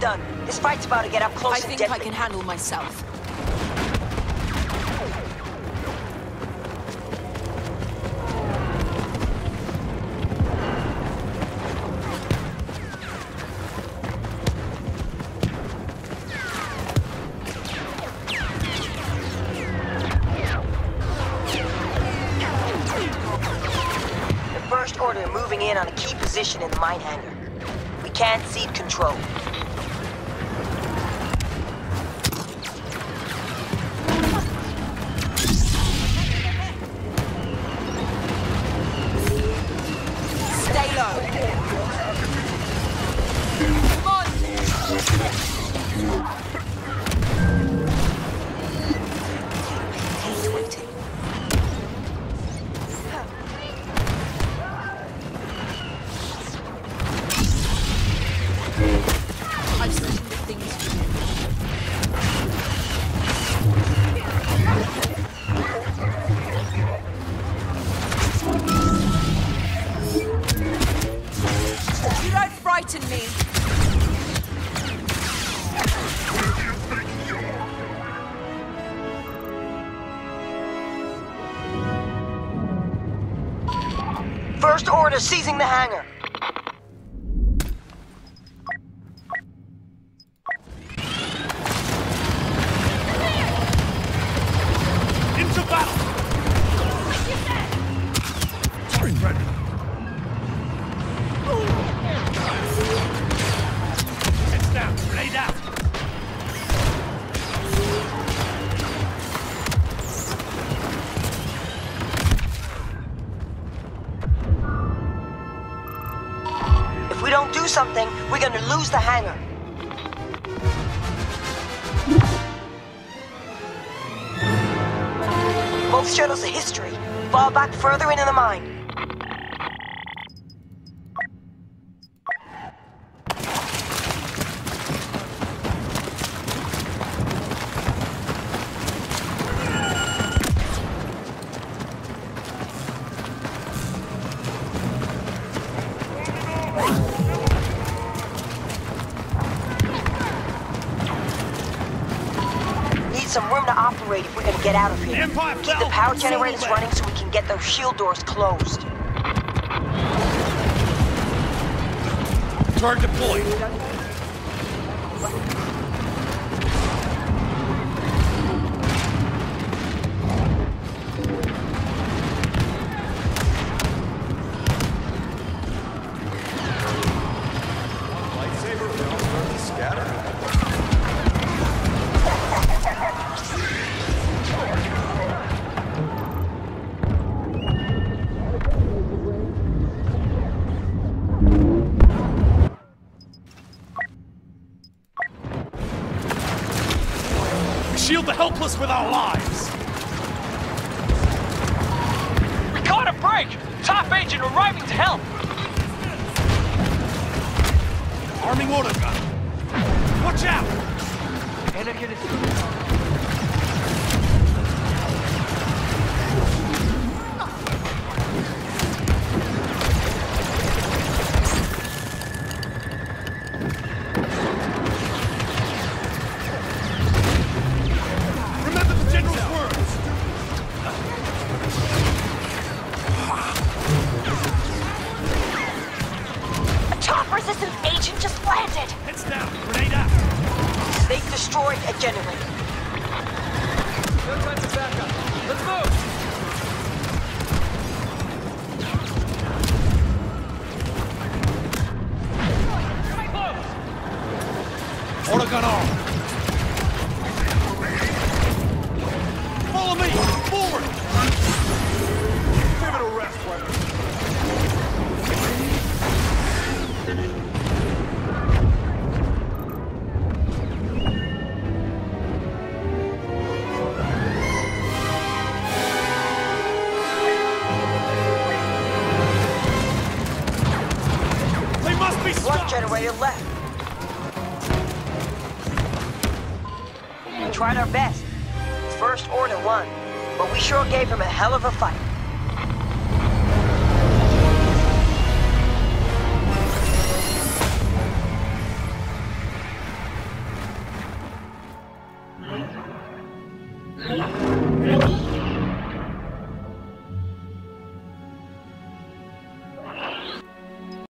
done. This fight's about to get up close and deadly. I think I can handle myself. First Order moving in on a key position in the mine hangar. We can't cede control. Stay low. Come on! He's waiting. I've seen the things you do. You don't frighten me. First Order seizing the hangar. If we don't do something, we're gonna lose the hangar. Both shuttles are history. Fall back further into the mine. Some room to operate if we're gonna get out of here. Keep the power generators running so we can get those shield doors closed. Turret deployed. Lightsaber, we all start to scatter. Shield the helpless with our lives! We caught a break! Top agent arriving to help! Arming autogun! Watch out! Resistance agent just landed! Heads down! Grenade out! They've destroyed a generator. No time to back up. Let's move! Autogun arm! Follow me! Forward! Pivotal rest weapon. One generator left. We tried our best. First Order won, but we sure gave him a hell of a fight. ready.